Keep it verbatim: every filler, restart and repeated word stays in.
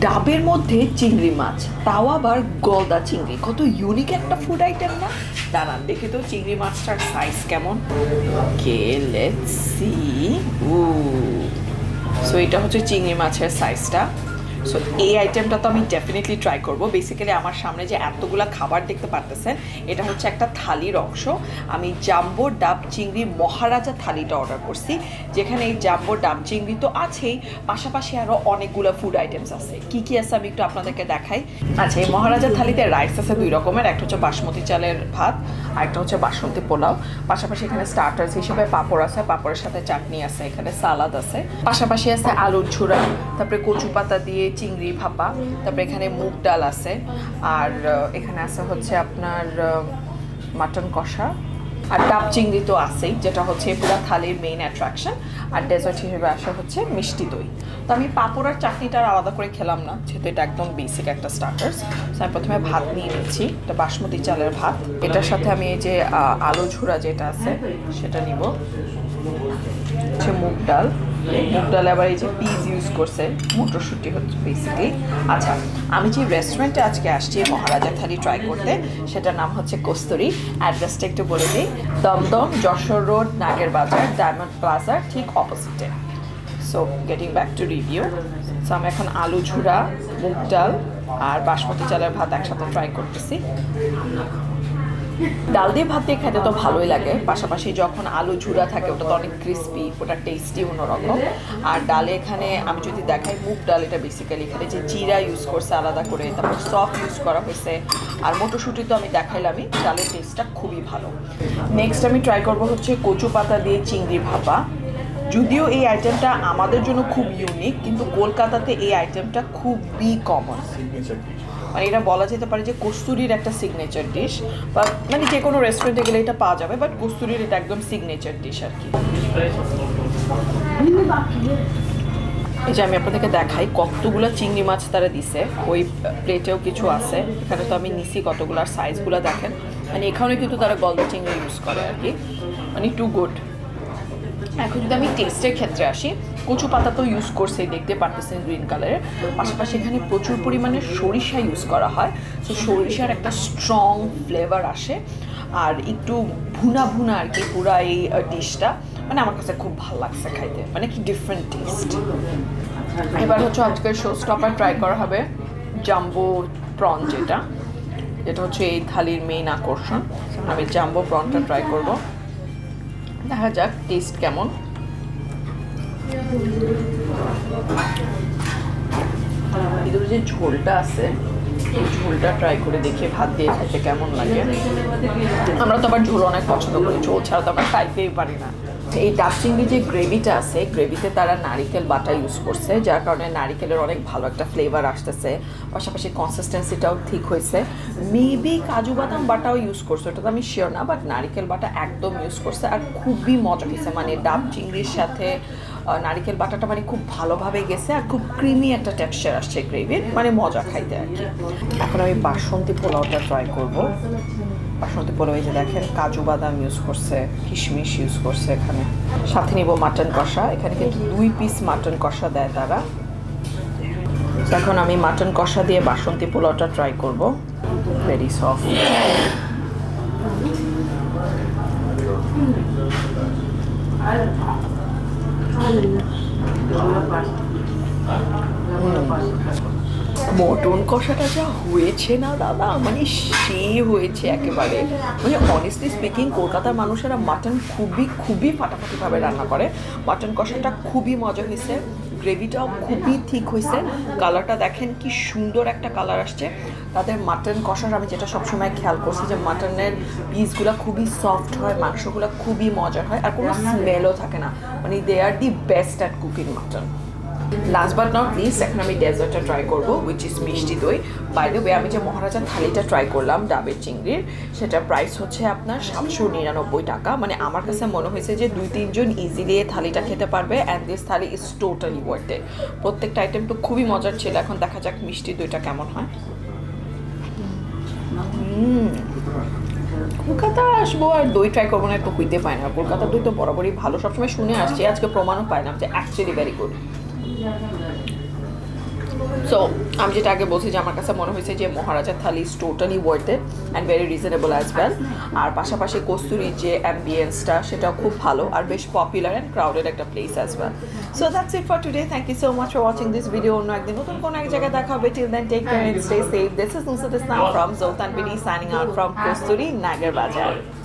ডাবের মধ্যে চিংড়ি মাছ, তাও আবার গলদা চিংড়ি, কত ইউনিক একটা ফুড আইটেম না? দাঁড়ান দেখি তো চিংড়ি মাছটার সাইজ কেমন। Okay, let's see. ও সো এটা হচ্ছে চিংড়ি মাছের সাইজটা। সো এই আইটেমটা তো আমি ডেফিনেটলি ট্রাই করবো। বেসিক্যালি আমার সামনে যে এতগুলো খাবার দেখতে পারতেছেন, এটা হচ্ছে একটা থালির অংশ। আমি জাম্বো ডাব চিংড়ি মহারাজা থালিটা অর্ডার করছি, যেখানে এই জাম্বো ডাব চিংড়ি তো আছেই, পাশাপাশি আরও অনেকগুলো ফুড আইটেমস আছে। কি কি আছে আমি একটু আপনাদেরকে দেখাই। আচ্ছা, এই মহারাজা থালিতে রাইস আছে দুই রকমের, একটা হচ্ছে বাসমতি চালের ভাত আর একটা হচ্ছে বাসন্তী পোলাও। পাশাপাশি এখানে স্টার্টার্স হিসেবে পাঁপড় আছে, পাঁপড়ের সাথে চাটনি আছে, এখানে সালাদ আছে, পাশাপাশি আছে আলুর ঝুরা, তারপরে কচু পাতা দিয়ে চিংড়ি ভাপা, তারপরে এখানে মুগ ডাল আছে, আর এখানে আছে হচ্ছে আপনার মাটন কষা, আর ডাব চিংড়ি তো আছেই, যেটা হচ্ছে পুরো থালির মেইন অ্যাট্রাকশন। আর ডেজার্ট হিসেবে আসা হচ্ছে মিষ্টি দই। তো আমি পাঁপড় আর চাটনিটা আলাদা করে খেলাম না, যেহেতু এটা একদম বেসিক একটা স্টার্টার্স। তো আমি প্রথমে ভাত নিয়ে নিচ্ছি, এটা বাসমতি চালের ভাত। এটার সাথে আমি এই যে আলু ঝুরা যেটা আছে সেটা নিব, হচ্ছে মুগ ডাল। মুগ ডালে আবার এই যে পিস ইউজ করছে, মটরশুঁটি হচ্ছে বেসিক্যালি। আচ্ছা, আমি যে রেস্টুরেন্টে আজকে আসছি মহারাজা থালি ট্রাই করতে, সেটার নাম হচ্ছে কস্তুরি। অ্যাড্রেসটা একটু বলে দিই, দমদম যশোর রোড, নাগের বাজার, ডায়মন্ড প্লাজার ঠিক অপোজিটে। So getting back to review. So আমি এখন আলু ঝুরা, মুগ ডাল আর বাসমতি চালের ভাত একসাথে ট্রাই করতেছি। ডাল দিয়ে ভাত দিয়ে খেতে তো ভালোই লাগে, পাশাপাশি যখন আলু ঝুরা থাকে ওটা তো অনেক ক্রিস্পি, ওটা টেস্টি অন্যরকম। আর ডালে এখানে আমি যদি দেখাই, মুগ ডাল এটা বেসিক্যালি এখানে যে জিরা ইউজ করছে আলাদা করে, তারপর সফট ইউজ করা হয়েছে, আর মটরশুঁটি তো আমি দেখাইলামই। ডালের টেস্টটা খুবই ভালো। নেক্সট আমি ট্রাই করবো হচ্ছে কচু পাতা দিয়ে চিংড়ি ভাপা। যদিও এই আইটেমটা আমাদের জন্য খুব ইউনিক, কিন্তু কলকাতাতে এই আইটেমটা খুবই কমন। মানে এটা বলা যেতে পারে যে কস্তুরির একটা সিগনেচার ডিশ, বা মানে যে কোনো রেস্টুরেন্টে গেলে এটা পাওয়া যাবে, বাট কস্তুরির এটা একদম সিগনেচার ডিশ আর কি। এই যে আমি আপনাদেরকে দেখাই কতগুলো চিংড়ি মাছ তারা দিছে, ওই প্লেটেও কিছু আছে। এখানে তো আমি নিছি কতগুলো, আর সাইজগুলো দেখেন, মানে এখানে কিন্তু তারা গলদা চিংড়ি ইউজ করে আর কি, মানে টু গুড। এখন যদি আমি টেস্টের ক্ষেত্রে আসি, কচু পাতা তো ইউজ করছে, দেখতে পারতেছেন গ্রিন কালারের। পাশাপাশি এখানে প্রচুর পরিমাণে সরিষা ইউজ করা হয়, তো সরিষার একটা স্ট্রং ফ্লেভার আসে, আর একটু ভুনা ভুনা আর কি পুরা এই ডিশটা। মানে আমার কাছে খুব ভালো লাগছে খাইতে, মানে কি ডিফারেন্ট টেস্ট। এবার হচ্ছে আজকের শো স্টপার ট্রাই করা হবে জাম্বো প্রন, যেটা যেটা হচ্ছে এই থালির মেইন আকর্ষণ। আমি জাম্বো প্রনটা ট্রাই করবো, দেখা যাক টেস্ট কেমন। ভিতরে যে ঝোলটা আছে, এই ঝোলটা ট্রাই করে দেখি ভাত দিয়ে খাইতে কেমন লাগে। আমরা তো আবার ঝোল অনেক পছন্দ করি, ঝোল ছাড়া তো আমরা খাইতেই পারি না। এই ডাব চিংড়ির যে গ্রেভিটা আছে, গ্রেভিতে তারা নারিকেল বাটা ইউজ করছে, যার কারণে নারিকেলের অনেক ভালো একটা ফ্লেভার আসতেছে, পাশাপাশি কনসিস্টেন্সিটাও ঠিক হয়েছে। মেবি কাজু বাদাম বাটাও ইউজ করছে, ওটা তো আমি শিওর না, বাট নারিকেল বাটা একদম ইউজ করছে, আর খুবই মজা হয়েছে। মানে ডাব চিংড়ির সাথে নারিকেল বাটাটা মানে খুব ভালোভাবে গেছে, আর খুব ক্রিমি একটা টেক্সচার আসছে গ্রেভির, মানে মজা খাইতে আর কি। এখন আমি বাসন্তী পোলাওটা ট্রাই করবো। বাসন্তী পোলাও এই যে দেখেন কাজু বাদাম ইউজ করছে, কিশমিশ ইউজ করছে, এখানে সাথে নিব মাটন কষা। এখানে কিন্তু দুই পিস মাটন কষা দেয় তারা। এখন আমি মাটন কষা দিয়ে বাসন্তী পোলাওটা ট্রাই করবো। Very soft. মটন কষাটা যা হয়েছে না দাদা, মানে সে হয়েছে একেবারে। মানে অনেস্টলি স্পিকিং, কলকাতার মানুষেরা মাটন খুবই খুবই ফাটাফাটিভাবে রান্না করে। মাটন কষাটা খুবই মজা হয়েছে, গ্রেভিটাও খুবই ঠিক হয়েছে, কালারটা দেখেন কি সুন্দর একটা কালার আসছে। তাদের মাটন কষার আমি যেটা সবসময় খেয়াল করছি, যে মাটনের পিসগুলো খুবই সফট হয়, মাংসগুলো খুবই মজার হয়, আর কোনো স্মেলও থাকে না। মানে they are the best at cooking mutton. Last but not least, এখন আমি ডেজার্টটা ট্রাই করবো, which is mishti doi. By the way, আমি যে মহারাজা থালিটা ট্রাই করলাম ডাবের চিংড়ির, সেটার প্রাইস হচ্ছে আপনার সাতশো নিরানব্বই টাকা। মানে আমার কাছে মনে হয়েছে যে দুই তিনজন ইজিলি এই থালিটা খেতে পারবে, and this thali is totally worth it. প্রত্যেকটা আইটেম তো খুবই মজার ছিল। এখন দেখা যাক মিষ্টি দইটা কেমন হয়। হুম, কলকাতা আসবো আর দই ট্রাই করবো না, তো হইতে পায় না। কলকাতার দই তো বরাবরই ভালো, সবসময় শুনে আসছি, আজকে প্রমাণও পাইলাম যে অ্যাকচুয়ালি ভেরি গুড। সো আমি যেটা আগে বলছি যে আমার কাছে মনে হয়েছে যে Maharaja thali is totally worth it and very reasonable as well. আর পাশাপাশি কস্তুরির যে অ্যাম্বিয়েন্সটা সেটাও খুব ভালো আর বেশ পপুলার অ্যান্ড ক্রাউডেড একটা place as well. So that's it for today. Thank you so much for watching this video. অন্য একদিন নতুন কোনো এক জায়গায় দেখা হবে। Till then take care and stay safe. This is Nusrat Islam from Joltan BD signing out from kasuri Nager বাজার।